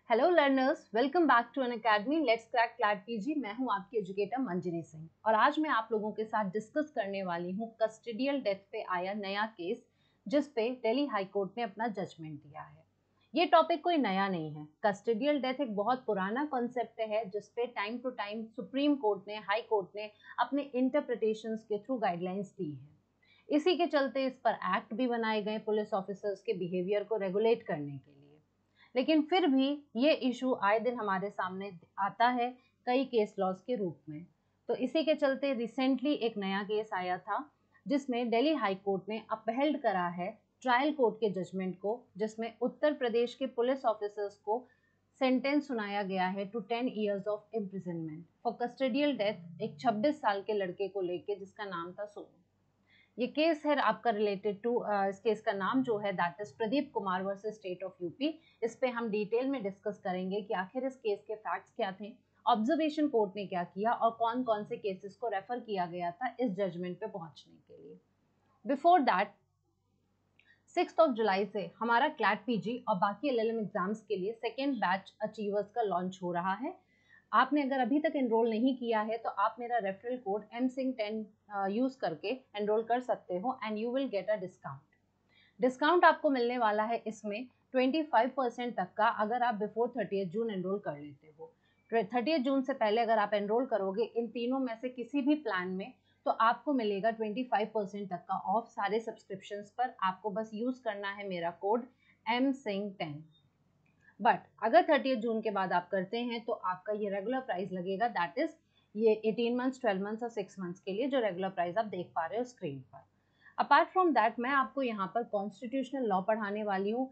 Hello learners, welcome back to N academy let's crack CLAT PG. मैं हूं आपकी educator मंजरी सिंह और आज मैं आप लोगों के साथ डिस्कस करने वाली हूं कस्टोडियल डेथ पे आया नया केस जिस पे दिल्ली हाई कोर्ट ने अपना जजमेंट दिया है। ये टॉपिक कोई नया नहीं है। कस्टोडियल डेथ एक बहुत पुराना कॉन्सेप्ट है जिस पे time to time Supreme Court ने, हाई कोर्ट ने अपने इंटरप्रिटेशंस के थ्रू गाइडलाइंस दी है। इसी के चलते इस पर एक्ट भी बनाए गए पुलिस ऑफिसर्स के बिहेवियर को रेगुलेट करने के लिए। लेकिन फिर भी ये इशू आए दिन हमारे सामने आता है कई केस लॉज के रूप में। तो इसी के चलते रिसेंटली एक नया केस आया था जिसमें दिल्ली हाई कोर्ट ने अपहेल्ड करा है ट्रायल कोर्ट के जजमेंट को, जिसमें उत्तर प्रदेश के पुलिस ऑफिसर्स को सेंटेंस सुनाया गया है to 10 years of imprisonment for custodial death एक 26 साल के लड़के को लेके जिसका नाम था सोनू। ये केस है आपका रिलेटेड टू इस केस का नाम जो है that is Pradeep Kumar versus state of UP. इस पे हम डिटेल में डिस्कस करेंगे कि आखिर इस केस के फैक्ट्स क्या थे, ऑब्जर्वेशन कोर्ट ने क्या किया और कौन कौन से केसेस को रेफर किया गया था इस जजमेंट पे पहुंचने के लिए। बिफोर दैट 6 जुलाई से हमारा क्लैट पीजी और बाकी एलएलएम एग्जाम्स के लिए सेकेंड बैच अचीवर्स का लॉन्च हो रहा है। आपने अगर अभी तक एनरोल नहीं किया है तो आप मेरा रेफरल कोड MSING10 यूज करके एनरोल कर सकते हो and you will get a discount आपको मिलने वाला है इसमें 25% तक का अगर आप बिफोर 30 जून एनरोल कर लेते हो। 30 जून से पहले अगर आप एनरोल करोगे इन तीनों में से किसी भी प्लान में तो आपको मिलेगा 25% तक का ऑफ सारे सब्सक्रिप्शंस पर। आपको बस यूज करना है मेरा कोड MSING10। बट अगर 30 जून के बाद आप करते हैं तो आपका ये रेगुलर प्राइस लगेगा, दैट इज ये 18 मंथ्स, 12 मंथ्स और 6 मंथ्स के लिए जो रेगुलर प्राइस आप देख पा रहे हो स्क्रीन पर। अपार्ट फ्रॉम दैट मैं आपको यहाँ पर कॉन्स्टिट्यूशनल लॉ पढ़ाने वाली हूँ।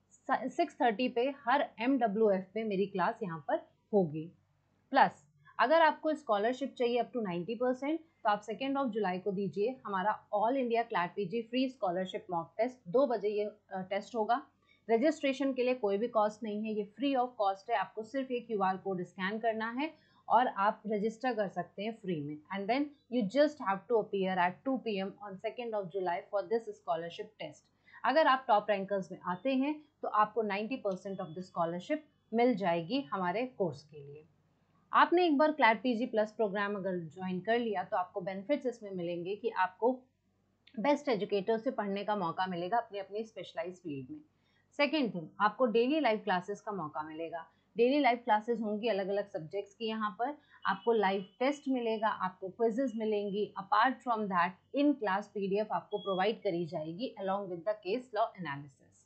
6:30 पे हर MWF पे मेरी क्लास यहाँ पर होगी। प्लस अगर आपको स्कॉलरशिप चाहिए अप टू 90% तो आप 2 जुलाई को दीजिए हमारा all India CLAT PG free scholarship mock test. 2 बजे ये टेस्ट होगा। रजिस्ट्रेशन के लिए कोई भी कॉस्ट नहीं है, ये फ्री ऑफ कॉस्ट है। आपको सिर्फ ये QR कोड स्कैन करना है और आप रजिस्टर कर सकते हैं फ्री में and then you just have to appear at 2 PM on 2 July for this scholarship test. अगर आप टॉप रैंकर्स में आते हैं तो आपको 90% ऑफ द स्कॉलरशिप मिल जाएगी हमारे कोर्स के लिए। आपने एक बार क्लैट पीजी प्लस प्रोग्राम अगर ज्वाइन कर लिया तो आपको बेनिफिट्स इसमें मिलेंगे कि आपको बेस्ट एजुकेटर से पढ़ने का मौका मिलेगा अपनी अपनी स्पेशलाइज फील्ड में। सेकेंड थिंग, आपको डेली लाइव क्लासेस का मौका मिलेगा। डेली लाइव क्लासेस होंगी अलग अलग सब्जेक्ट्स की। यहाँ पर आपको लाइव टेस्ट मिलेगा, आपको क्विजेस मिलेंगी। Apart from that in class PDF आपको प्रोवाइड करी जाएगी along with the case law analysis.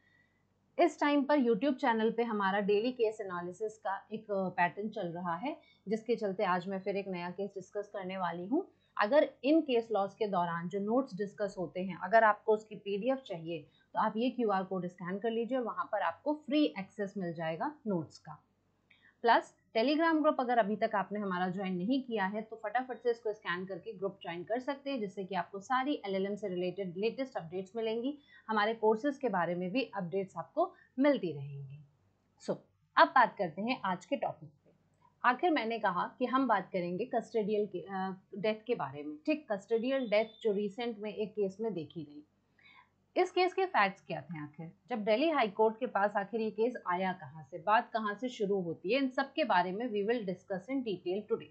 इस टाइम पर YouTube चैनल पे हमारा डेली केस एनालिसिस का एक पैटर्न चल रहा है जिसके चलते आज मैं फिर एक नया केस डिस्कस करने वाली हूँ। अगर इन केस लॉस के दौरान जो नोट्स डिस्कस होते हैं अगर आपको उसकी PDF चाहिए तो आप ये QR कोड स्कैन कर लीजिए और वहाँ पर आपको फ्री एक्सेस मिल जाएगा नोट्स का। प्लस टेलीग्राम ग्रुप अगर अभी तक आपने हमारा ज्वाइन नहीं किया है तो फटाफट से इसको स्कैन करके ग्रुप ज्वाइन कर सकते हैं जिससे कि आपको सारी LLM से रिलेटेड लेटेस्ट अपडेट्स मिलेंगी। हमारे कोर्सेज के बारे में भी अपडेट्स आपको मिलती रहेंगी। अब बात करते हैं आज के टॉपिक पे। आखिर मैंने कहा कि हम बात करेंगे कस्टोडियल डेथ के बारे में। ठीक, कस्टोडियल डेथ जो रिसेंट में एक केस में देखी गई। इस केस के फैक्ट्स क्या थे आखिर, जब दिल्ली हाई कोर्ट के पास आखिर ये केस आया कहाँ से, बात कहाँ से शुरू होती है, इन सब के बारे में we will discuss in detail today.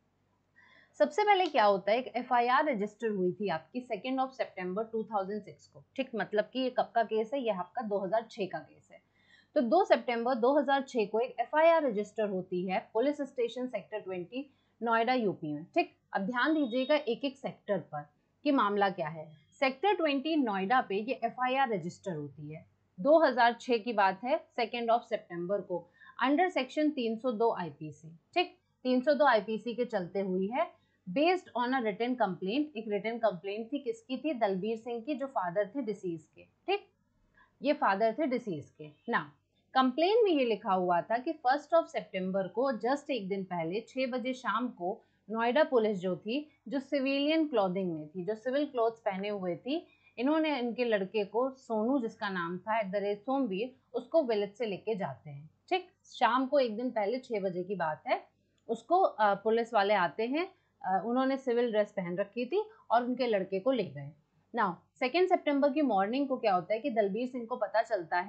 सबसे पहले क्या होता है, एक FIR रजिस्टर हुई थी आपकी 2 सितंबर 2006 को। ठीक, मतलब कि ये कब का केस है, ये आपका 2006 का केस है। तो 2 सितंबर 2006 को एक FIR रजिस्टर होती है police station sector 20 Noida UP में। ठीक, अब ध्यान दीजिएगा एक एक सेक्टर पर कि मामला क्या है। सेक्टर 20 नोएडा पे ये FIR रजिस्टर होती है। 2006 की बात है, 2 सितंबर को अंडर सेक्शन 302 IPC। ठीक, 302 IPC के चलते हुई है based on a written complaint. एक रिटन कंप्लेंट थी, किसकी थी, दलबीर सिंह की, जो फादर थे डिसीज के। ठीक, ये फादर थे डिसीज के ना। कंप्लेंट में ये लिखा हुआ था कि 1 सितंबर को जस्ट एक दिन पहले 6 बजे शाम को नोएडा पुलिस जो थी, जो सिविलियन क्लॉथिंग में थी, जो सिविल क्लोथ्स पहने हुए थी, इन्होंने इनके लड़के को सोनू, जिसका नाम था सोमवीर, उसको विलेज से लेके जाते हैं। ठीक, शाम को एक दिन पहले 6 बजे की बात है। उसको पुलिस वाले आते हैं, उन्होंने सिविल ड्रेस पहन रखी थी और उनके लड़के को ले गए। नाउ 2 सितंबर की मॉर्निंग को क्या होता है कि दलबीर सिंह को पता चलता है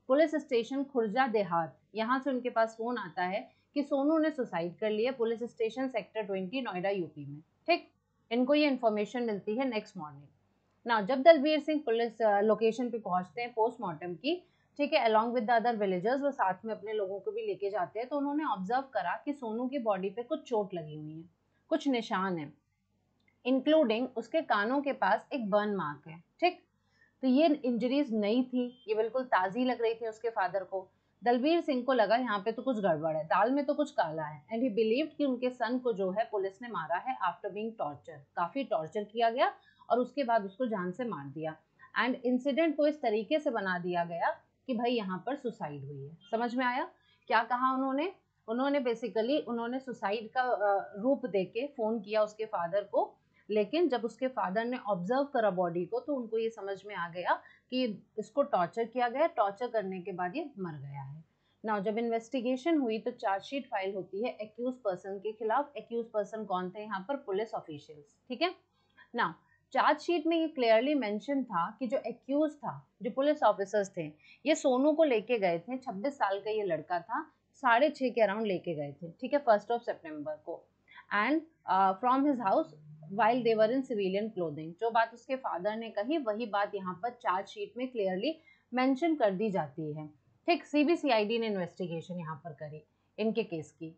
पुलिस स्टेशन खुर्जा देहात, यहाँ से उनके पास फोन आता है कि सोनू ने सुसाइड कर लिया police station sector 20 Noida UP में। ठीक, इनको ये इन्फॉर्मेशन मिलती है नेक्स्ट मॉर्निंग ना। जब दलबीर सिंह पुलिस लोकेशन पे पहुंचते हैं पोस्टमार्टम की, ठीक है, along with the other villagers, वो साथ में अपने लोगों को भी लेके जाते हैं, तो उन्होंने ऑब्जर्व करा कि सोनू की बॉडी पे कुछ चोट लगी हुई है, कुछ निशान है, इंक्लूडिंग उसके कानों के पास एक बर्न मार्क है। ठीक, तो ये इंजरीज नहीं थी, ये बिल्कुल ताज़ी लग रही थी उसके फादर को। दलबीर सिंह को लगा यहाँ पे तो कुछ गड़बड़ है, दाल में तो कुछ काला है, एंड ही बिलीव्ड कि उनके सन को जो है पुलिस ने मारा है आफ्टर बीइंग टॉर्चर, काफी टॉर्चर किया गया और उसके बाद उसको जान से मार दिया। एंड इंसिडेंट को इस तरीके से बना दिया गया कि भाई यहाँ पर सुसाइड हुई है। समझ में आया क्या कहा उन्होंने? उन्होंने बेसिकली उन्होंने सुसाइड का रूप देके फोन किया उसके फादर को, लेकिन जब उसके फादर ने ऑब्जर्व करा बॉडी को तो उनको ये समझ में आ गया कि इसको टॉर्चर किया गया, टॉर्चर करने के बाद ये मर गया है। नाउ जब इन्वेस्टिगेशन हुई तो चार्जशीट फाइल होती है एक्यूज पर्सन के खिलाफ। एक्यूज पर्सन कौन थे यहाँ पर? Police officials. ठीक है, नाउ चार्जशीट में ये क्लियरली मेंशन था कि जो एक्यूज था, जो पुलिस ऑफिसर्स थे, ये सोनू को लेके गए थे, 26 साल का ये लड़का था, 6:30 के अराउंड लेके गए थे। ठीक है, 1 सितंबर को, and from his house while they were in civilian clothing. जो बात उसके फादर ने कही वही बात यहाँ पर चार्जशीट में क्लियरली मेंशन कर दी जाती है। ठीक, सीबीसीआईडी ने इन्वेस्टिगेशन यहाँ पर करी इनके केस की।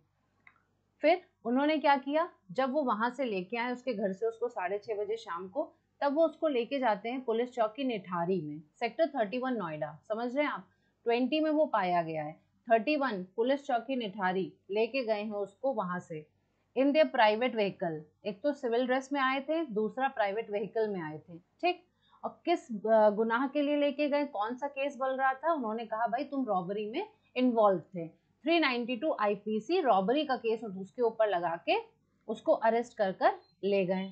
फिर उन्होंने क्या किया, जब वो वहां से लेके आए उसके घर से उसको 6:30 बजे शाम को, तब वो उसको लेके जाते हैं पुलिस चौकी निठारी में, सेक्टर 31 नोएडा। समझ रहे हैं आप? 20 में वो पाया गया है, 31 पुलिस चौकी निठारी लेके गए हैं उसको वहां से इन देयर प्राइवेट व्हीकल। एक तो सिविल ड्रेस में आए थे, दूसरा प्राइवेट व्हीकल में आए थे। ठीक, और किस गुनाह के लिए लेके गए, कौन सा केस बल रहा था? उन्होंने कहा भाई तुम रॉबरी में इन्वॉल्व थे, 392 आईपीसी रॉबरी का केस उसके ऊपर लगा के उसको अरेस्ट कर ले गए।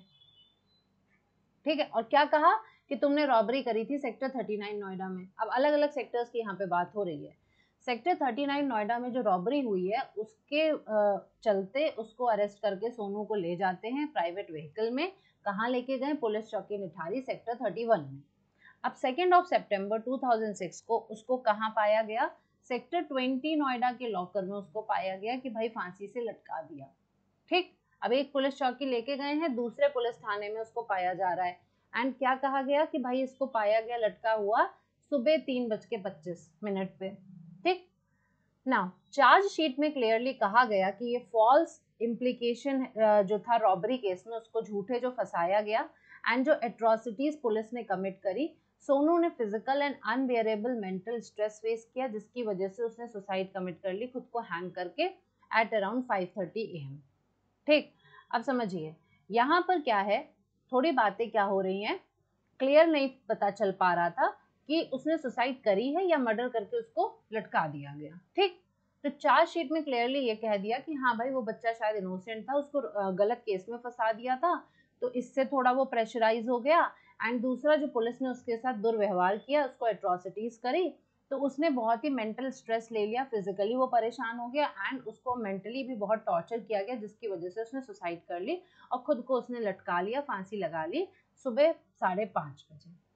ठीक है, और क्या कहा कि तुमने रॉबरी करी थी सेक्टर 39 नोएडा में। अब अलग अलग सेक्टर्स की यहाँ पे बात हो रही है। सेक्टर 39 नोएडा में जो रॉबरी हुई है उसके चलते उसको अरेस्ट करके सोनू को ले जाते हैं प्राइवेट व्हीकल में। कहाँ लेके गए? पुलिस चौकी निठारी सेक्टर 31 में। अब 2 सितंबर 2006 को उसको कहाँ पाया गया? सेक्टर 20 नोएडा के लॉकर में उसको पाया गया कि भाई फांसी से लटका दिया। ठीक, अब एक पुलिस चौकी लेके गए हैं, दूसरे पुलिस थाने में उसको पाया जा रहा है, एंड क्या कहा गया कि भाई इसको पाया गया लटका हुआ सुबह 3:25 पे। ठीक, नाउ चार्जशीट में क्लियरली कहा गया कि ये फॉल्स इम्प्लीकेशन जो था रॉबरी केस में, उसको झूठे जो फंसाया गया, एंड जो एट्रोसिटीज पुलिस ने कमिट करी, सोनू ने physical and unbearable mental stress face किया जिसकी वजह से उसने सुसाइड कमिट कर ली खुद को हैंग करके एट अराउंड 5:30 AM। ठीक, अब समझिए यहाँ पर क्या है, थोड़ी बातें क्या हो रही हैं, क्लियर नहीं पता चल पा रहा था कि उसने सुसाइड करी है या मर्डर करके उसको लटका दिया गया। ठीक, तो चार्जशीट में क्लियरली ये कह दिया कि हाँ भाई वो बच्चा शायद इनोसेंट था, उसको गलत केस में फंसा दिया था, तो इससे थोड़ा वो प्रेशराइज हो गया, एंड दूसरा जो पुलिस ने उसके साथ दुर्व्यवहार किया, उसको एट्रोसिटीज करी, तो उसने बहुत ही मेंटल स्ट्रेस ले लिया, फिजिकली वो परेशान हो गया, एंड उसको मेंटली भी बहुत टॉर्चर किया गया जिसकी वजह से उसने सुसाइड कर ली और खुद को उसने लटका लिया, फांसी लगा ली सुबह 5:30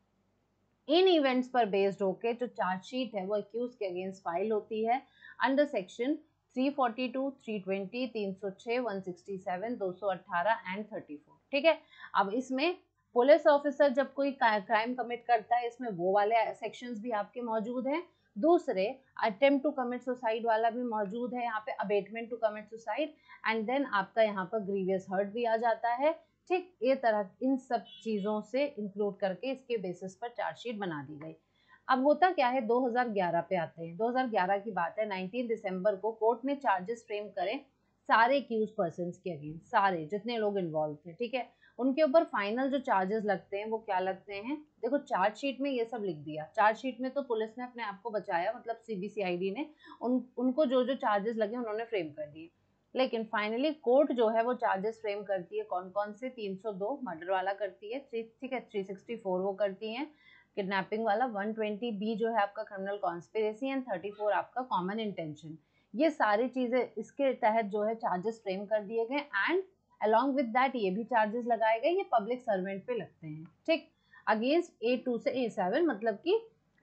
बजे। इन इवेंट्स पर बेस्ड होके जो चार्जशीट है वो अक्यूज के अगेंस्ट फाइल होती है अंडर सेक्शन 342, 320, 306, 167, 218 एंड 34। ठीक है, अब इसमें पुलिस ऑफिसर जब कोई क्राइम कमिट करता है इसमें वो वाले सेक्शंस भी आपके मौजूद हैं। दूसरे अटेम्प्ट टू कमिट सुसाइड वाला भी मौजूद है यहाँ पे, abetment to commit suicide, and then आपका यहाँ पर ग्रीवियस हर्ट भी आ जाता है। ठीक, ये तरह इन सब चीज़ों से इंक्लूड करके इसके बेसिस पर चार्जशीट बना दी गई। अब होता क्या है, 2011 पे आते हैं। 2011 की बात है, 19 दिसंबर को कोर्ट ने चार्जेस फ्रेम करे सारे एक्यूज पर्सन्स के अगेंस्ट, सारे जितने लोग इन्वॉल्व थे। ठीक है, उनके ऊपर फाइनल जो चार्जेस लगते हैं वो क्या लगते हैं, देखो चार्जशीट में ये सब लिख दिया। चार्जशीट में तो पुलिस ने अपने आप को बचाया, मतलब सीबीसीआईडी ने उनको जो जो चार्जेस लगे उन्होंने फ्रेम कर दिए, लेकिन फाइनली कोर्ट जो है वो चार्जेस फ्रेम करती है। कौन कौन से? 302 मर्डर वाला करती है, ठीक है, 364 वो करती है किडनैपिंग वाला, 120B जो है आपका क्रिमिनल कॉन्स्पिरेसी, एंड 34 आपका कॉमन इंटेंशन। ये सारी चीजें इसके तहत जो है चार्जेस फ्रेम कर दिए गए, एंड अलॉन्ग विद दैट ये भी चार्जेस लगाए गए, ये पब्लिक सर्वेंट पे लगते हैं। ठीक, अगेंस्ट A2 से A7, मतलब कि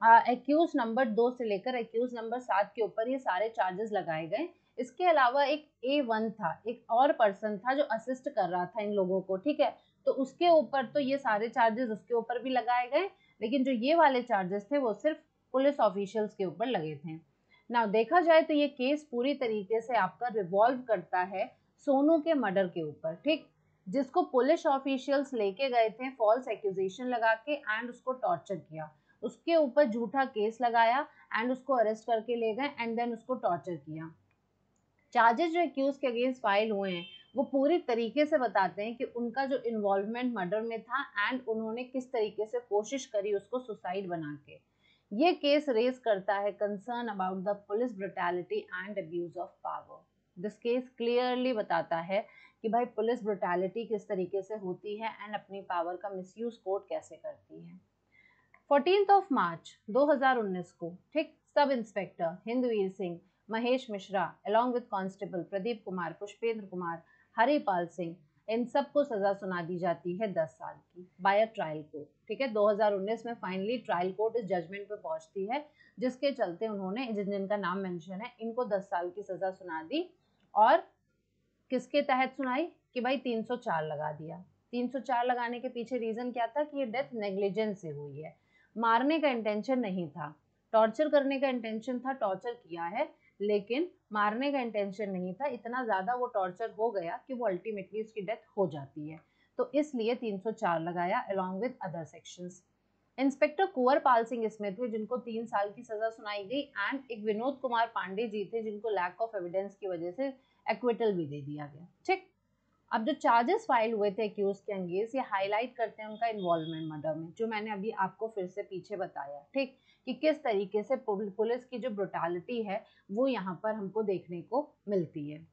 एक्यूज नंबर 2 से लेकर एक्यूज नंबर 7 के ऊपर ये सारे चार्जेस लगाए गए। इसके अलावा एक A1 था, एक और पर्सन था जो असिस्ट कर रहा था इन लोगों को, ठीक है, तो उसके ऊपर तो ये सारे चार्जेस उसके ऊपर भी लगाए गए, लेकिन जो ये वाले चार्जेस थे वो सिर्फ पुलिस ऑफिशियल्स के ऊपर लगे थे। ना देखा जाए तो ये केस पूरी तरीके से आपका रिवॉल्व करता है सोनू के मर्डर के ऊपर, ठीक, जिसको पुलिस ऑफिशियल्स लेके गए थे फॉल्स एक्यूजेशन लगा के एंड उसको टॉर्चर किया, उसके ऊपर झूठा केस लगाया एंड उसको अरेस्ट करके ले गए एंड देन उसको टॉर्चर किया। चार्जेस जो एक्यूज के अगेंस्ट फाइल हुए हैं वो पूरी तरीके से बताते हैं कि उनका जो इन्वॉल्वमेंट मर्डर में था एंड उन्होंने किस तरीके से कोशिश करी उसको सुसाइड बना के। ये केस रेज करता है concern about the police brutality and abuse of power. This case clearly बताता है कि भाई पुलिस ब्रुटैलिटी किस तरीके से होती है एंड अपनी पावर का मिसयूज कोर्ट कैसे करती है। 14 मार्च 2019 को, ठीक, sub inspector Hindveer Singh, Mahesh Mishra along with constable Pradeep Kumar, Pushpendra Kumar, Haripal Singh, इन सबको सजा सुना दी जाती है 10 साल की बाय अ ट्रायल कोर्ट, ठीक है। 2019 में फाइनली ट्रायल कोर्ट इस जजमेंट पे पहुंचती है, जिसके चलते उन्होंने जिनका नाम मेंशन है इनको 10 साल की सजा सुना दी। और किसके तहत सुनाई कि भाई 304 लगा दिया। 304 लगाने के पीछे रीजन क्या था कि ये डेथ नेग्लिजेंस से हुई है, मारने का इंटेंशन नहीं था, टॉर्चर करने का इंटेंशन था, टॉर्चर किया है, लेकिन मारने का इंटेंशन नहीं था। इतना ज्यादा वो टॉर्चर हो गया कि वो अल्टीमेटली उसकी डेथ हो जाती है, तो इसलिए 304 लगाया along with other sections. Inspector Kunwar Pal Singh इसमें थे जिनको 3 साल की सजा सुनाई गई एंड एक विनोद कुमार पांडे जी थे जिनको लैक ऑफ एविडेंस की वजह से एक्विटल भी दे दिया गया, ठीक। अब जो चार्जेस फाइल हुए थे एक्यूज के अगेंस्ट, ये हाईलाइट करते हैं उनका इन्वॉल्वमेंट मर्डर में, जो मैंने अभी आपको फिर से पीछे बताया, ठीक, कि किस तरीके से पुलिस की जो ब्रुटैलिटी है वो यहाँ पर हमको देखने को मिलती है।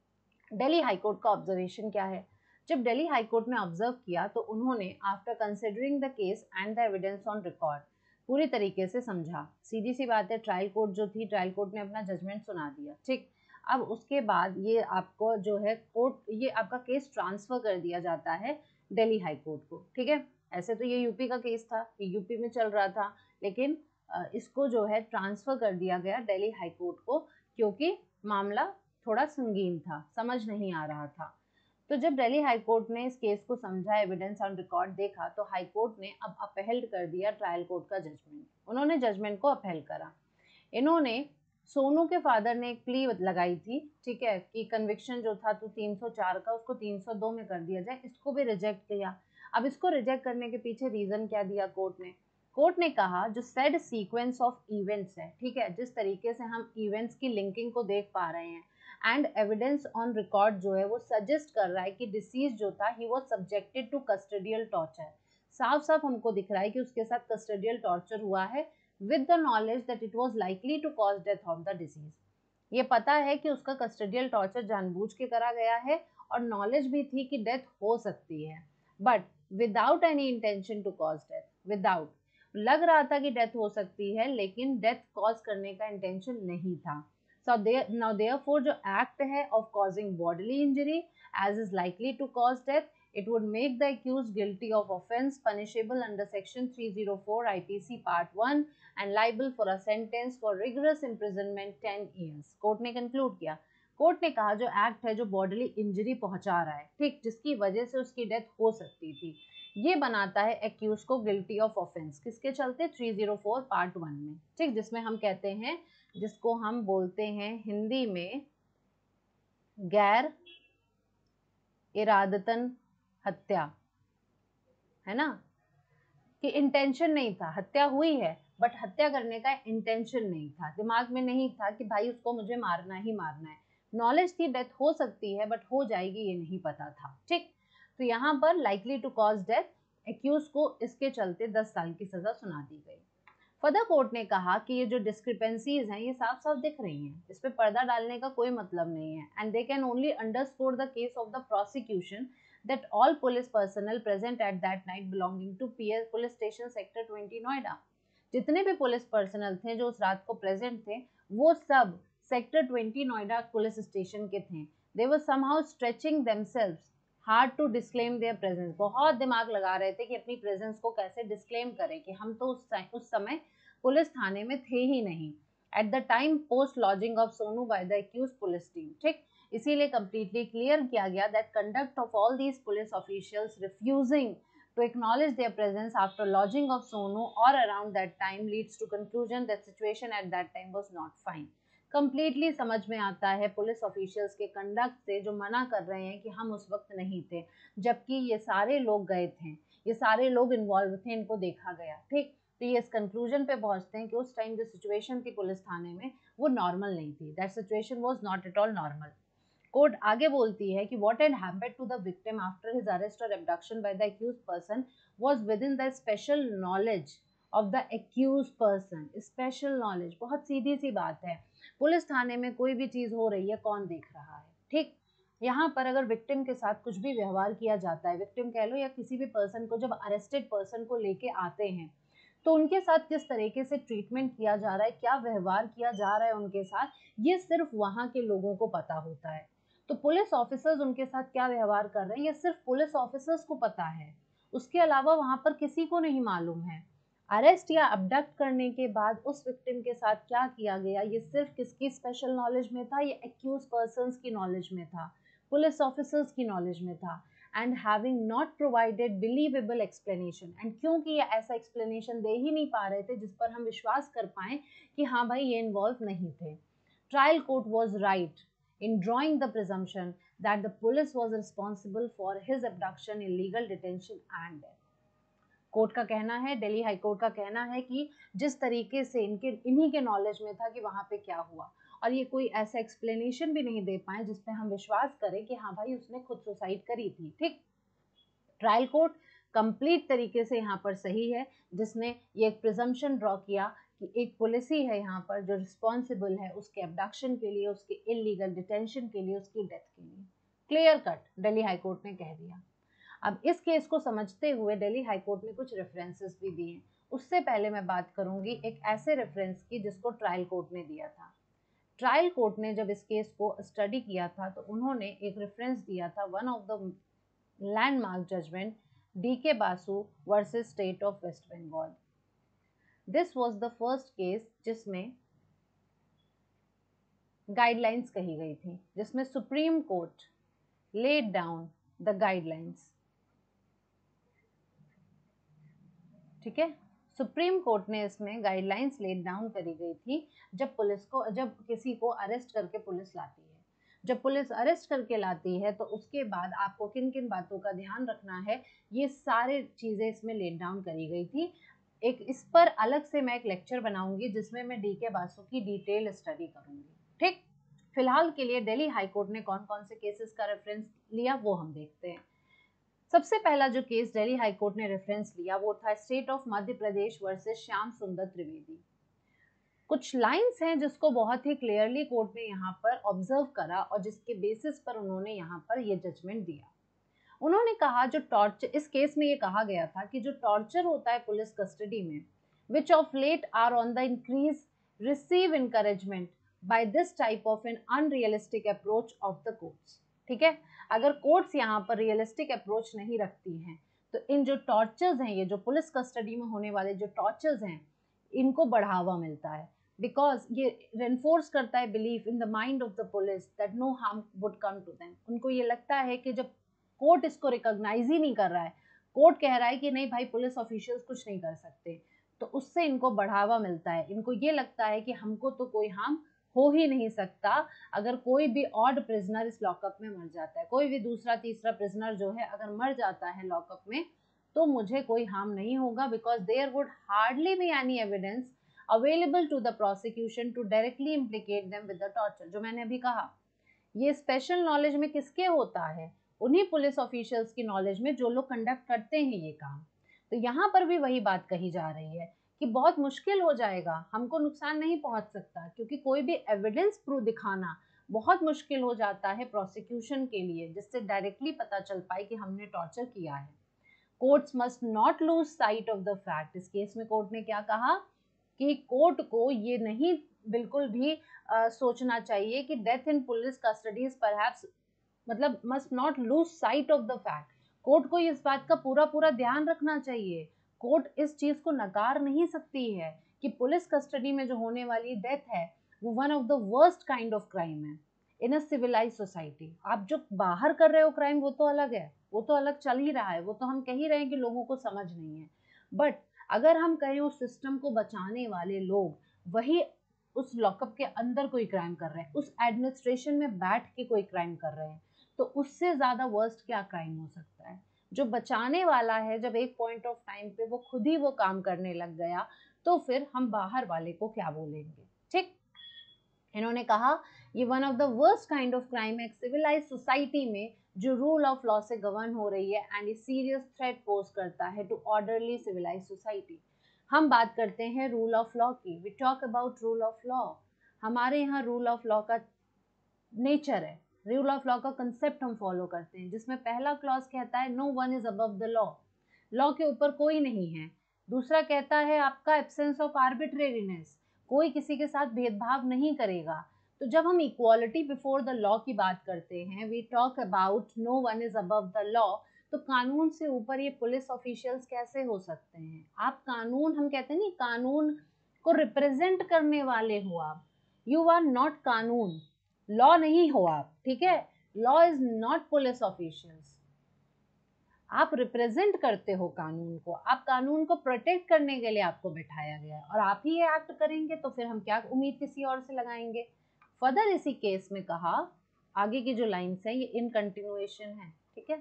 दिल्ली हाईकोर्ट का ऑब्जर्वेशन क्या है? जब दिल्ली हाईकोर्ट ने ऑब्जर्व किया तो उन्होंने after considering the case and the evidence on record पूरी तरीके से समझा। सीधी सी बात है, ट्रायल कोर्ट जो थी, ट्रायल कोर्ट ने अपना जजमेंट सुना दिया, ठीक। अब उसके बाद ये आपको जो है कोर्ट, ये आपका केस ट्रांसफर कर दिया जाता है दिल्ली हाई कोर्ट को, ठीक है। ऐसे तो ये यूपी का केस था, ये यूपी में चल रहा था, लेकिन इसको जो है ट्रांसफर कर दिया गया दिल्ली हाई कोर्ट को, क्योंकि मामला थोड़ा संगीन था, समझ नहीं आ रहा था। तो जब दिल्ली हाई कोर्ट ने इस केस को समझा, एविडेंस ऑन रिकॉर्ड देखा, तो हाई कोर्ट ने अब अपहेल्ड कर दिया ट्रायल कोर्ट का जजमेंट। उन्होंने जजमेंट को अपहेल्ड करा। इन्होंने, सोनू के फादर ने एक प्ली लगाई थी, ठीक है, कि कन्विक्शन जो था तो 304 का उसको 302 में कर दिया जाए, इसको भी रिजेक्ट किया। अब इसको रिजेक्ट करने के पीछे रीजन क्या दिया कोर्ट ने कहा जो सेड सीक्वेंस ऑफ इवेंट्स है, ठीक है, जिस तरीके से हम इवेंट्स की लिंकिंग को देख पा रहे हैं एंड एविडेंस ऑन रिकॉर्ड जो है वो सजेस्ट कर रहा है कि डिसीज जो था he was subjected to custodial torture. साफ साफ हमको दिख रहा है कि उसके साथ कस्टोडियल टॉर्चर हुआ है with the knowledge that it was likely to cause death of the disease। ये पता है कि उसका कस्टोडियल टॉर्चर जानबूझ के करा गया है और नॉलेज भी थी कि डेथ हो सकती है, but without any intention to cause death. Without, लग रहा था कि डेथ हो सकती है लेकिन डेथ कॉज करने का इंटेंशन नहीं था। सो नाउ देयरफॉर जो एक्ट है of causing bodily injury as is likely to cause death, it would make the accused guilty of offense punishable under section 304 IPC part 1 and liable for a sentence for rigorous imprisonment 10 years। Court ने conclude किया, court ने कहा जो act है जो bodily injury पहुंचा रहा है, ठीक, जिसकी वजह से उसकी डेथ हो सकती थी, ये बनाता है एक्यूज को गिल्टी ऑफ ऑफेंस। किसके चलते? 304 पार्ट 1 में, ठीक, जिसमें हम कहते हैं, जिसको हम बोलते हैं हिंदी में गैर इरादतन हत्या, है ना, कि इंटेंशन नहीं था, हत्या हुई है बट हत्या करने का इंटेंशन नहीं था, दिमाग में नहीं था कि भाई उसको मुझे मारना ही मारना है, नॉलेज थी डेथ हो सकती है बट हो जाएगी ये नहीं पता था, ठीक। तो यहाँ पर likely to cause death, accused को इसके चलते 10 साल की सजा सुना दी गई। फर्दर कोर्ट ने कहा कि ये जो डिस्क्रिपेंसीज हैं ये साफ साफ दिख रही हैं, इस पे पर्दा डालने का कोई मतलब नहीं है, and they can only underscore the case of the prosecution that all police personnel present at that night belonging to PS police station sector 20 Noida, जितने भी पुलिस पर्सनल थे जो उस रात को प्रेजेंट थे वो सब सेक्टर 20 नोएडा पुलिस स्टेशन के थे। they were somehow stretching themselves hard to disclaim their presence, बहुत दिमाग लगा रहे थे कि अपनी प्रेजेंस को कैसे डिस्क्लेम करें कि हम तो उस समय पुलिस थाने में थे ही नहीं at the time post lodging of Sonu by the accused police team. ठीक, इसीलिए कंप्लीटली क्लियर किया गया that conduct of all these police officials refusing to acknowledge their presence after lodging of Sonu or around that time leads to conclusion that situation at that time was not fine। Completely समझ में आता है police officials के conduct से जो मना कर रहे हैं कि हम उस वक्त नहीं थे, जबकि ये सारे लोग गए थे, ये सारे लोग इन्वॉल्व थे, इनको देखा गया। ठीक, तो ये इस कंक्लूजन पे पहुंचते हैं कि उस टाइम जो सिचुएशन थी पुलिस थाने में वो नॉर्मल नहीं थी, that situation was not at all normal. Court आगे बोलती है कि what had happened to the victim after his arrest or abduction by the accused person was within the special knowledge of the accused person। Special knowledge, बहुत सीधी सी बात है, police थाने में कोई भी चीज हो रही है, कौन देख रहा है। ठीक, यहाँ पर अगर विक्टिम के साथ कुछ भी व्यवहार किया जाता है, विक्टिम कह लो या किसी भी पर्सन को, जब अरेस्टेड पर्सन को लेके आते हैं तो उनके साथ किस तरीके से ट्रीटमेंट किया जा रहा है, क्या व्यवहार किया जा रहा है उनके साथ, ये सिर्फ वहाँ के लोगों को पता होता है। तो पुलिस ऑफिसर्स उनके साथ क्या व्यवहार कर रहे हैं ये सिर्फ पुलिस ऑफिसर्स को पता है, उसके अलावा वहां पर किसी को नहीं मालूम है। अरेस्ट या अबडक्ट करने के बाद उस विक्टिम के साथ क्या किया गया ये सिर्फ किसकी स्पेशल नॉलेज में था, ये एक्यूज पर्सन्स की नॉलेज में था, पुलिस ऑफिसर्स की नॉलेज में था। And having not provided believable explanation, and क्योंकि ये ऐसा एक्सप्लेनेशन दे ही नहीं पा रहे थे जिस पर हम विश्वास कर पाए कि हाँ भाई ये इन्वॉल्व नहीं थे। Trial court was right in drawing the presumption that the police was responsible for his abduction, illegal detention and death। Court का कहना है, दिल्ली हाई कोर्ट का कहना है कि जिस तरीके से इन्हीं के नॉलेज में था कि वहां पे क्या हुआ, और ये कोई ऐसा एक्सप्लेनेशन भी नहीं दे पाए जिसपे हम विश्वास करें कि हाँ भाई उसने खुद सुसाइड करी थी। ठीक, ट्रायल कोर्ट कंप्लीट तरीके से यहाँ पर सही है, जिसने ये एक प्रिजम्पशन ड्रॉ किया कि एक पुलिस ही है यहाँ पर जो रिस्पॉन्सिबल है उसके अबडक्शन के लिए, उसके इलीगल डिटेंशन के लिए, उसकी डेथ के लिए। Clear cut Delhi high court ने कह दिया। अब इस केस को समझते हुए दिल्ली हाई कोर्ट ने कुछ रेफरेंसेस भी दिए। उससे पहले मैं बात करूंगी एक ऐसे रेफरेंस की जिसको ट्रायल कोर्ट ने दिया था। ट्रायल कोर्ट ने जब इस केस को स्टडी किया था तो उन्होंने एक रेफरेंस दिया था, one of the landmark judgment, DK Basu versus state of West Bengal. This was the first case जिसमें गाइडलाइंस कही गई थी, जिसमें supreme court laid down the guidelines. ठीक है, सुप्रीम कोर्ट ने इसमें गाइडलाइंस लेड डाउन करी गई थी जब किसी को अरेस्ट करके पुलिस लाती है। जब पुलिस अरेस्ट करके लाती है तो उसके बाद आपको किन किन बातों का ध्यान रखना है, ये सारे चीजें इसमें लेड डाउन करी गई थी। एक इस पर अलग से मैं एक लेक्चर बनाऊंगी जिसमें मैं DK बासु की डिटेल स्टडी करूंगी। ठीक, फिलहाल के लिए दिल्ली हाई कोर्ट ने कौन कौन से केसेस का रेफरेंस लिया वो हम देखते हैं। सबसे पहला जो केस दिल्ली हाई कोर्ट ने रेफरेंस लिया वो था state of Madhya Pradesh versus Shyam Sundar Trivedi. कुछ लाइंस हैं जिसको बहुत ही क्लियरली कोर्ट ने यहाँ पर ऑब्जर्व करा और जिसके बेसिस पर उन्होंने यहाँ पर ये जजमेंट दिया। उन्होंने कहा जो टॉर्चर, इस केस में ये कहा गया था कि जो टॉर्चर होता है पुलिस कस्टडी में, which of late are on the increase, receive encouragement by this type of an unrealistic approach of the courts. ठीक है, अगर कोर्ट्स यहाँ पर रियलिस्टिक अप्रोच नहीं रखती हैं तो इन जो टॉर्चर्स हैं, ये जो पुलिस कस्टडी में होने वाले जो टॉर्चर्स हैं, इनको बढ़ावा मिलता है, बिकॉज ये रेनफोर्स करता है belief in the mind of the police that no harm would come to them. उनको ये लगता है कि जब कोर्ट इसको रिकॉग्नाइज ही नहीं कर रहा है, कोर्ट कह रहा है कि नहीं भाई पुलिस ऑफिशियल्स कुछ नहीं कर सकते, तो उससे इनको बढ़ावा मिलता है। इनको ये लगता है कि हमको तो कोई हार्म हो ही नहीं सकता, अगर कोई भी ऑड प्रिजनर इस लॉकअप में मर जाता है, कोई भी दूसरा तीसरा प्रिजनर जो है अगर मर जाता है लॉकअप में तो मुझे कोई हार्म नहीं होगा, because there would hardly be any evidence available to the prosecution to directly implicate them with the torture. जो मैंने अभी कहा, ये स्पेशल नॉलेज में किसके होता है, उन्हीं पुलिस ऑफिशियल्स की नॉलेज में जो लोग कंडक्ट करते हैं ये काम। तो यहाँ पर भी वही बात कही जा रही है कि बहुत मुश्किल हो जाएगा, हमको नुकसान नहीं पहुंच सकता, क्योंकि कोई भी एविडेंस प्रूफ दिखाना बहुत मुश्किल हो जाता है प्रोसिक्यूशन के लिए, जिससे डायरेक्टली पता चल पाए कि हमने टॉर्चर किया है। Courts must not lose sight of the fact. इस केस में कोर्ट ने क्या कहा कि कोर्ट को ये नहीं बिल्कुल भी सोचना चाहिए कि death in police custody is perhaps, मतलब must not lose sight of the fact. Court को इस बात का पूरा पूरा ध्यान रखना चाहिए, कोर्ट इस चीज को नकार नहीं सकती है कि पुलिस कस्टडी में जो होने वाली डेथ है वो one of the worst kind of crime है इन अ सिविलाइज सोसाइटी। आप जो बाहर कर रहे हो क्राइम वो तो अलग है, वो तो अलग चल ही रहा है, वो तो हम कह ही रहे हैं कि लोगों को समझ नहीं है, बट अगर हम कहें उस सिस्टम को बचाने वाले लोग वही उस लॉकअप के अंदर कोई क्राइम कर रहे हैं, उस एडमिनिस्ट्रेशन में बैठ के कोई क्राइम कर रहे हैं, तो उससे ज्यादा वर्स्ट क्या क्राइम हो सकता है। जो बचाने वाला है जब एक पॉइंट ऑफ टाइम पे वो खुद ही वो काम करने लग गया तो फिर हम बाहर वाले को क्या बोलेंगे। ठीक, इन्होंने कहा ये one of the worst kind of crime है सिविलाइज सोसाइटी में जो रूल ऑफ लॉ से गवर्न हो रही है एंड ये सीरियस थ्रेट पोज करता है टू ऑर्डरली सिविलाइज सोसाइटी। हम बात करते हैं रूल ऑफ लॉ की, we talk about rule of law. हमारे यहाँ रूल ऑफ लॉ का नेचर है, रूल ऑफ लॉ का कंसेप्ट हम फॉलो करते हैं जिसमें पहला क्लॉज कहता है no one is above the law, law के ऊपर कोई नहीं है। दूसरा कहता है आपका एब्सेंस ऑफ आर्बिट्रेरीनेस, कोई किसी के साथ भेदभाव नहीं करेगा। तो जब हम इक्वालिटी बिफोर द लॉ की बात करते हैं, we talk about no one is above the law, तो कानून से ऊपर ये पुलिस ऑफिशियल्स कैसे हो सकते हैं। आप कानून, हम कहते हैं नहीं, कानून को रिप्रेजेंट करने वाले हो आप, यू आर नॉट कानून, लॉ नहीं हो आप, ठीक है। Law is not police officials, आप रिप्रेजेंट करते हो कानून को, आप कानून को प्रोटेक्ट करने के लिए आपको बिठाया गया है, और आप ही ये एक्ट करेंगे तो फिर हम क्या उम्मीद किसी और से लगाएंगे। फर्दर इसी केस में कहा, आगे की जो लाइन्स है ये इन कंटिन्यूएशन है, ठीक है।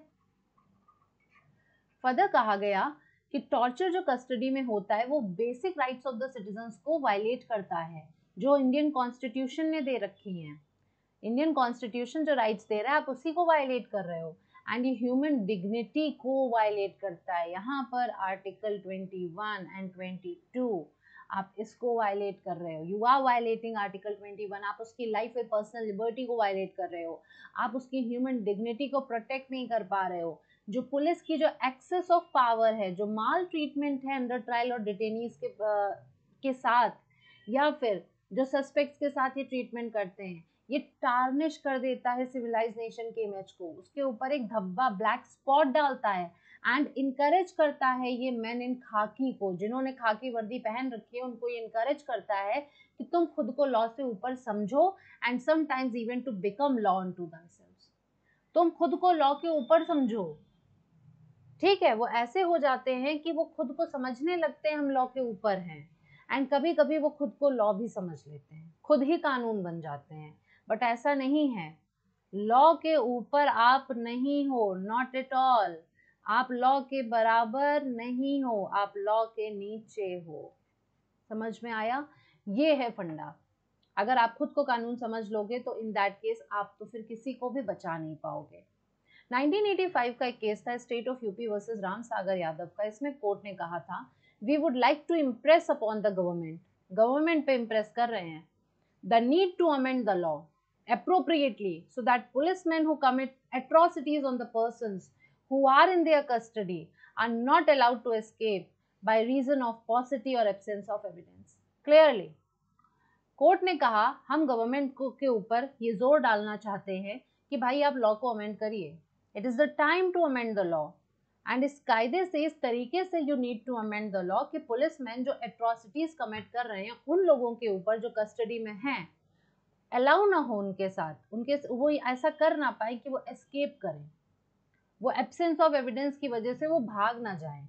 फर्दर कहा गया कि टॉर्चर जो कस्टडी में होता है वो basic rights of the citizens को वायलेट करता है जो इंडियन कॉन्स्टिट्यूशन ने दे रखी हैं। इंडियन कॉन्स्टिट्यूशन जो राइट्स दे रहा है आप उसी को वायलेट कर रहे हो, एंड ये ह्यूमन डिग्निटी को वायलेट करता है। यहाँ पर आर्टिकल 21 एंड 22 आप इसको वायलेट कर रहे हो, यू आर वायलेटिंग आर्टिकल 21। आप उसकी लाइफ और पर्सनल लिबर्टी को वायलेट कर रहे हो, आप उसकी ह्यूमन डिग्निटी को प्रोटेक्ट नहीं कर पा रहे हो। जो पुलिस की जो एक्सेस ऑफ पावर है, जो माल ट्रीटमेंट है अंडर ट्रायल और डिटेनीज के साथ, या फिर जो सस्पेक्ट्स के साथ ये ट्रीटमेंट करते हैं, ये टार्निश कर देता है सिविलाइज नेशन के इमेज को, उसके ऊपर एक धब्बा, ब्लैक स्पॉट डालता है, एंड इनकरेज करता है ये मेन इन खाकी को, जिन्होंने खाकी वर्दी पहन रखी है, उनको ये इनकरेज करता है कि तुम खुद को लॉ से ऊपर समझो and sometimes even to become law unto themselves. तुम खुद को लॉ के ऊपर समझो, ठीक है। वो ऐसे हो जाते हैं कि वो खुद को समझने लगते हैं हम लॉ के ऊपर हैं, एंड कभी कभी वो खुद को लॉ भी समझ लेते हैं, खुद ही कानून बन जाते हैं, बट ऐसा नहीं है। लॉ के ऊपर आप नहीं हो, नॉट एट ऑल। आप लॉ के बराबर नहीं हो, आप लॉ के नीचे हो। समझ में आया? ये है फंडा। अगर आप खुद को कानून समझ लोगे तो इन दैट केस आप तो फिर किसी को भी बचा नहीं पाओगे। 1985 का एक केस था state of UP versus Ram Sagar Yadav का। इसमें कोर्ट ने कहा था we would like to impress upon the government, government पे इम्प्रेस कर रहे हैं, the need to amend the law appropriately so that policemen who commit atrocities on the persons who are in their custody are not allowed to escape by reason of paucity or absence of evidence. Clearly, court ने कहा हम government के ऊपर ये जोर डालना चाहते हैं कि भाई आप लॉ को अमेंड करिए, it is the time to amend the law, and इस कायदे से, इस तरीके से you need to amend the law कि पुलिसमैन जो एट्रोसिटीज कमिट कर रहे हैं उन लोगों के ऊपर जो कस्टडी में हैं, अलाउ ना हो उनके साथ, उनके वो ऐसा कर ना पाए कि वो एस्केप करें, वो एब्सेंस ऑफ एविडेंस की वजह से वो भाग ना जाए।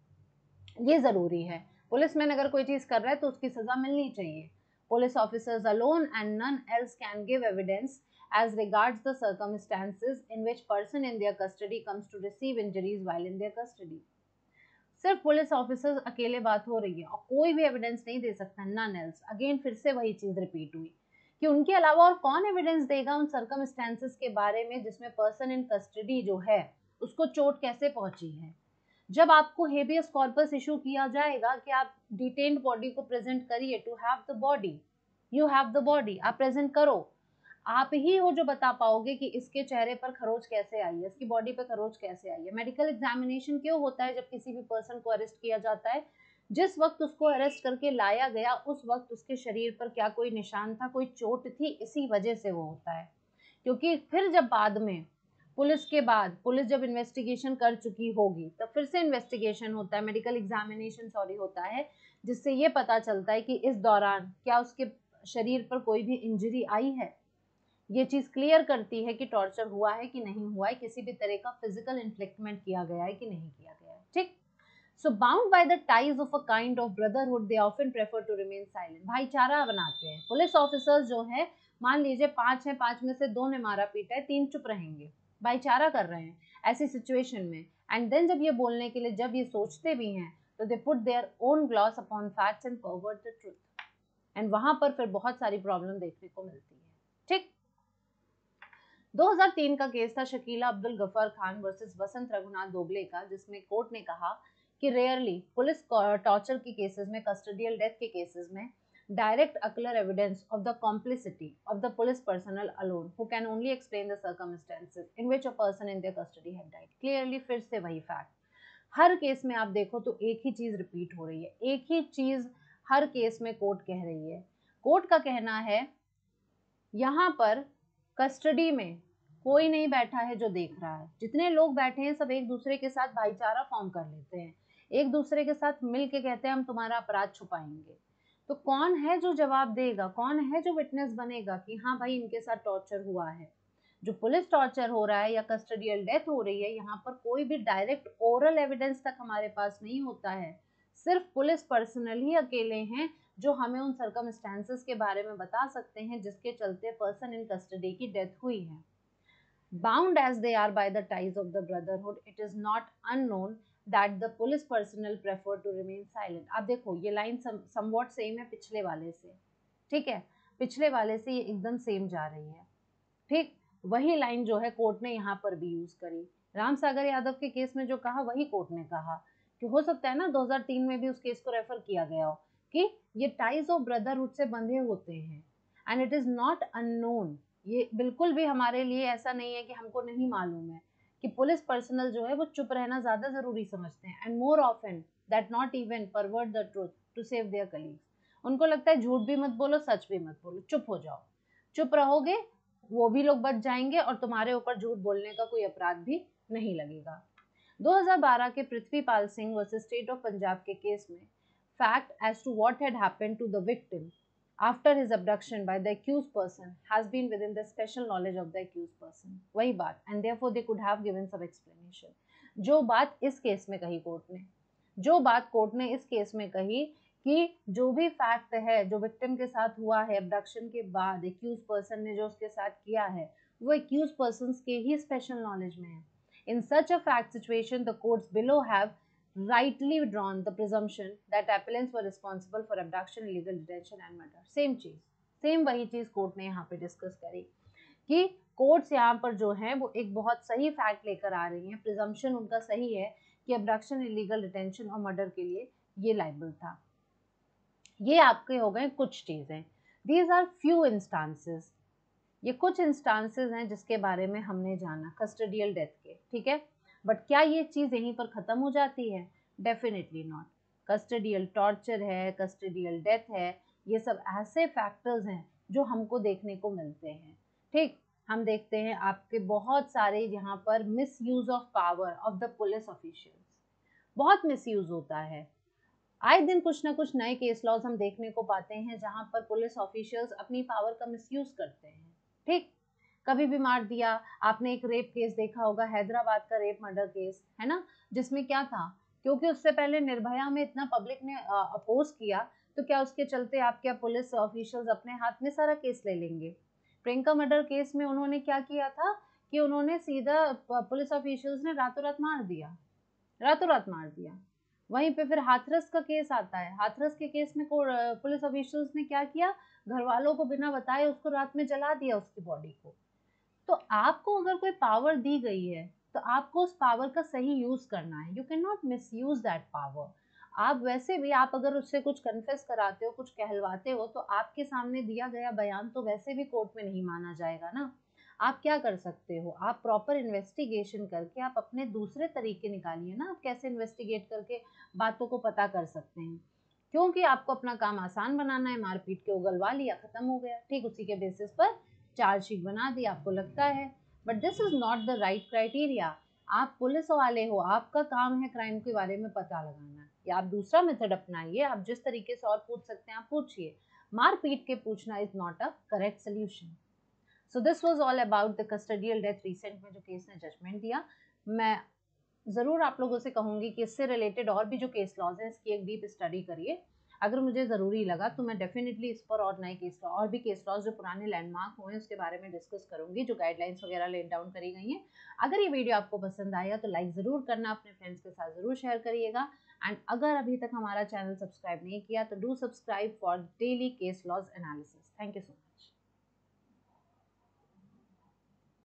ये जरूरी है। पुलिसमैन अगर कोई चीज कर रहा है तो उसकी सजा मिलनी चाहिए। Police officers alone and none else can give evidence as regards the circumstances in which person in their custody comes to receive injuries while in their custody. सिर्फ पुलिस ऑफिसर्स अकेले बात हो रही है और कोई भी एविडेंस नहीं दे सकता, नन एल्स। अगेन फिर से वही चीज रिपीट हुई कि उनके अलावा और कौन एविडेंस देगा उन सर्कमस्टेंसेस के बारे में जिसमें पर्सन इन कस्टडी जो है उसको चोट कैसे पहुंची है। जब आपको हेबियस कॉर्पस इशू किया जाएगा कि आप डिटेन्ड बॉडी को प्रेजेंट करिए, to have the body, you have the body, आप प्रेजेंट करो, आप ही हो जो बता पाओगे कि इसके चेहरे पर खरोच कैसे आई है, इसकी बॉडी पर खरोच कैसे आई है। मेडिकल एग्जामिनेशन क्यों होता है जब किसी भी पर्सन को अरेस्ट किया जाता है? जिस वक्त उसको अरेस्ट करके लाया गया उस वक्त उसके शरीर पर क्या कोई निशान था, कोई चोट थी, इसी वजह से वो होता है। क्योंकि फिर जब बाद में पुलिस जब इन्वेस्टिगेशन कर चुकी होगी तब फिर से इन्वेस्टिगेशन होता है, मेडिकल एग्जामिनेशन होता है, जिससे ये पता चलता है कि इस दौरान क्या उसके शरीर पर कोई भी इंजरी आई है। ये चीज क्लियर करती है कि टॉर्चर हुआ है कि नहीं हुआ है, किसी भी तरह का फिजिकल इन्फ्लिक्टमेंट किया गया है कि नहीं किया गया है। ठीक। So bound by the ties of a kind of brotherhood they often prefer to remain silent. भाईचारा बनाते हैं। पुलिस ऑफिसर्स जो है, मान लीजिए 5 हैं, 5 में से 2 ने मारा पीटा है, 3 चुप रहेंगे, भाईचारा कर रहे हैं ऐसी सिचुएशन में। एंड देन जब ये बोलने के लिए जब ये सोचते भी हैं तो they put their own gloss upon facts and pervert the truth. And वहां पर फिर बहुत सारी प्रॉब्लम देखने को मिलती है। ठीक। 2003 का केस था शकीला अब्दुल गफर खान वर्सेस वसंत रघुनाथ दोगले का, जिसमें कोर्ट ने कहा कि रेयरली पुलिस टॉर्चर के केसेस में, कस्टडियल डेथ के केसेस में, direct ocular evidence of the complicity of the police personnel alone who can only explain the circumstances in which a person in their custody had died. Clearly फिर से वही fact, हर case में आप देखो तो एक ही चीज रिपीट हो रही है, एक ही चीज हर केस में कोर्ट कह रही है। कोर्ट का कहना है यहाँ पर कस्टडी में कोई नहीं बैठा है जो देख रहा है, जितने लोग बैठे हैं सब एक दूसरे के साथ भाईचारा फॉर्म कर लेते हैं, एक दूसरे के साथ मिल के कहते हैं हम तुम्हारा अपराध छुपाएंगे। तो कौन है जो जवाब देगा, कौन है जो विटनेस बनेगा कि हाँ भाई इनके साथ टॉर्चर हुआ है। जो पुलिस टॉर्चर हो रहा है या कस्टडियल डेथ हो रही है, यहाँ पर कोई भी डायरेक्ट ओरल एविडेंस तक हमारे पास नहीं होता है, सिर्फ पुलिस पर्सनल ही अकेले हैं जो हमें उन सर्कमस्टेंसेस के बारे में बता सकते हैं जिसके चलते पर्सन इन कस्टडी की डेथ हुई है। Bound as they are by the ties of the brotherhood, it is not unknown that the police personnel prefer to remain silent। आप देखो ये लाइन somewhat सेम है पिछले वाले से, ठीक है, पिछले वाले से ये एकदम सेम जा रही है। ठीक, वही लाइन जो है कोर्ट ने यहाँ पर भी यूज करी। राम सागर यादव के केस में जो कहा वही कोर्ट ने कहा कि हो सकता है ना 2003 में भी उस केस को रेफर किया गया हो कि ये टाइज ऑफ ब्रदरहुड से बंधे होते हैं। And it is not unknown, ये बिल्कुल भी हमारे लिए ऐसा नहीं है कि हमको नहीं मालूम है कि पुलिस पर्सनल जो है वो चुप रहना ज्यादा जरूरी समझते हैं। And more often that not even pervert the truth to save their colleagues. उनको लगता है झूठ भी मत बोलो, सच भी मत बोलो, चुप हो जाओ। चुप रहोगे वो भी लोग बच जाएंगे और तुम्हारे ऊपर झूठ बोलने का कोई अपराध भी नहीं लगेगा। 2012 के Prithvipal Singh versus state of Punjab के केस में fact as to what had happened to the victim after his abduction by the accused person has been within the special knowledge of the accused person। वही बात, and therefore they could have given some explanation। जो बात इस case में कही court ने, जो बात कोर्ट ने इस केस में कही कि जो भी फैक्ट है जो विक्टिम के साथ हुआ है एब्डक्शन के बाद, एक्यूज पर्सन ने जो उसके साथ किया है वो एक्यूज पर्सन के ही स्पेशल नॉलेज में है। In such a fact situation the courts below have rightly drawn the presumption that appellants were responsible for abduction, illegal detention and murder। Same चीज, सेम वही चीज कोर्ट ने यहाँ पे डिस्कस करी कि कोर्ट्स यहाँ पर जो है वो एक बहुत सही फैक्ट लेकर आ रही हैं, प्रिजम्पशन उनका सही है कि अब्डक्शन, इलीगल डिटेंशन और मर्डर के लिए ये लाइबल था। ये आपके हो गए कुछ चीजें, दीज आर फ्यू इंस्टांसेस, ये कुछ इंस्टांसेस हैं जिसके बारे में हमने जाना कस्टडियल डेथ के, ठीक है। बट क्या ये चीज़ यहीं पर ख़त्म हो जाती है? Definitely not. कस्टडियल टॉर्चर है, कस्टडियल डेथ है, ये सब ऐसे फैक्टर्स हैं जो हमको देखने को मिलते हैं। ठीक, हम देखते हैं आपके बहुत सारे यहाँ पर misuse of power of the police officials, बहुत मिस यूज़ होता है। आए दिन कुछ ना कुछ नए केस लॉज हम देखने को पाते हैं जहाँ पर पुलिस ऑफिशियल्स अपनी पावर का मिस यूज़ करते हैं। ठीक, कभी भी मार दिया। आपने एक रेप केस देखा होगा, हैदराबाद का रेप मर्डर केस है ना, जिसमें क्या था, क्योंकि उससे पहले निर्भया में इतना पब्लिक ने अपोज किया तो क्या उसके चलते आप क्या पुलिस ऑफिशियल्स अपने हाथ में सारा केस ले लेंगे। प्रियंका मर्डर केस में उन्होंने क्या किया था कि उन्होंने सीधा पुलिस ऑफिशियल्स ने रातों रात मार दिया, रातों रात मार दिया। वहीं पे फिर हाथरस का केस आता है, हाथरस के केस में पुलिस ऑफिशियल्स ने क्या किया, घर वालों को बिना बताए उसको रात में जला दिया उसकी बॉडी को। तो आपको अगर कोई पावर दी गई है तो आपको उस पावर का सही यूज करना है। You can not misuse that power. आप वैसे भी आप अगर उससे कुछ कन्फेस कराते हो, कुछ कहलवाते हो, तो आपके सामने दिया गया बयान तो वैसे भी कोर्ट में नहीं माना जाएगा ना। आप क्या कर सकते हो, आप प्रॉपर इन्वेस्टिगेशन करके आप अपने दूसरे तरीके निकालिए ना, आप कैसे इन्वेस्टिगेट करके बातों को पता कर सकते हैं। क्योंकि आपको अपना काम आसान बनाना है, मारपीट के उगलवा लिया, खत्म हो गया, ठीक, उसी के बेसिस पर चार्जशीट बना दी आपको लगता है। But this is not the right criteria. आप पुलिस वाले हो, आपका काम है क्राइम के बारे में पता लगाना, या आप दूसरा मेथड अपनाइए, आप जिस तरीके से और पूछ सकते हैं आप पूछिए। मार पीट के पूछना is not a correct solution. So this was all about the custodial death recent में जो केस ने जजमेंट दिया। मैं ज़रूर आप लोगों से कहूँगी कि इससे रिलेटेड और भी जो केस लॉज हैं इसकी एक डीप स्टडी करिए। अगर मुझे ज़रूरी लगा तो मैं डेफिनेटली इस पर और नए केस लॉ और भी केस लॉज जो पुराने लैंडमार्क हुए हैं उसके बारे में डिस्कस करूँगी, जो गाइडलाइंस वगैरह लेट डाउन करी गई हैं। अगर ये वीडियो आपको पसंद आया तो लाइक ज़रूर करना, अपने फ्रेंड्स के साथ ज़रूर शेयर करिएगा। एंड अगर अभी तक हमारा चैनल सब्सक्राइब नहीं किया तो do subscribe for daily case laws analysis. Thank you so much.